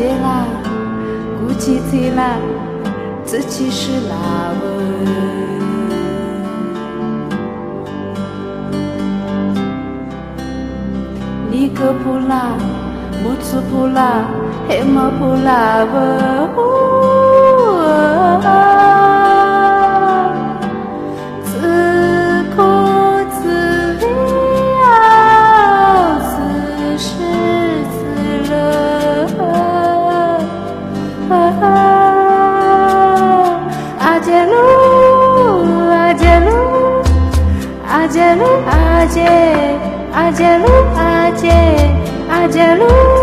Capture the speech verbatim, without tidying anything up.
姐啦，古吉提啦，自己是拉文。尼格普拉，木祖普拉，黑毛普拉文。自苦自了，自失自乐。阿杰鲁，阿杰鲁，阿杰鲁，阿杰，阿杰鲁，阿杰，阿杰鲁。